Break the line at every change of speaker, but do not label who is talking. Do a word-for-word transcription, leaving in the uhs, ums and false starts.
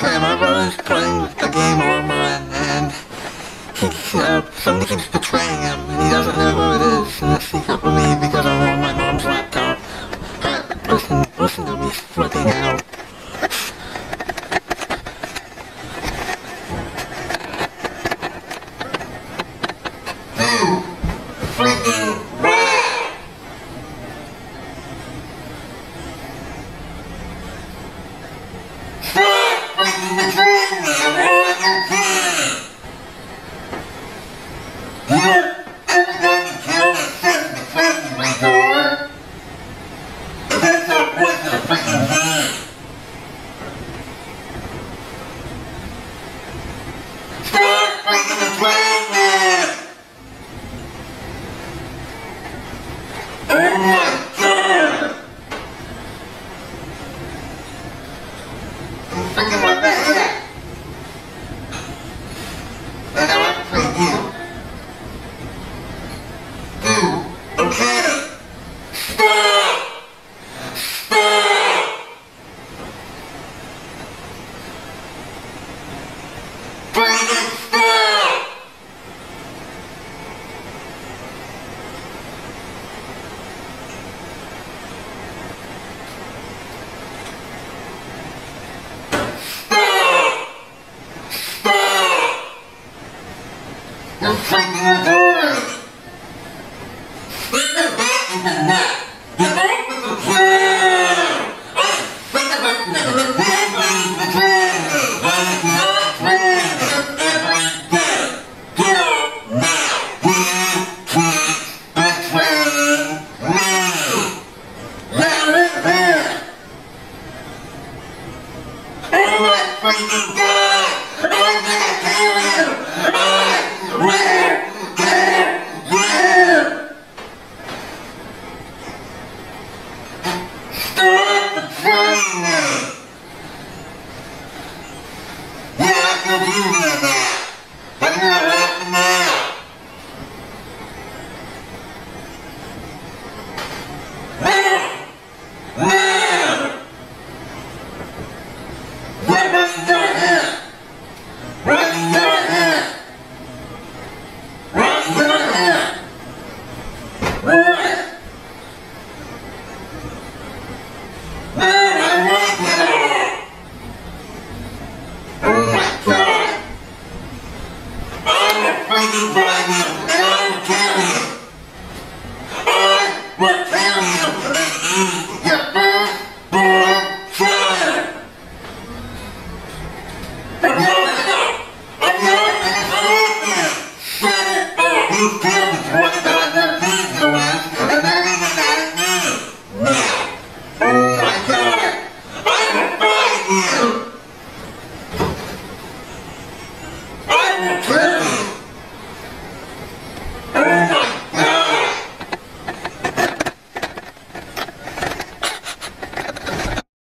Okay, my brother's playing a game online, and he's, uh, somebody keeps betraying him, and he doesn't know who it is, and it's secret with me because I'm on my mom's laptop. But listen, listen to me flipping out.
Oh my God! I'm a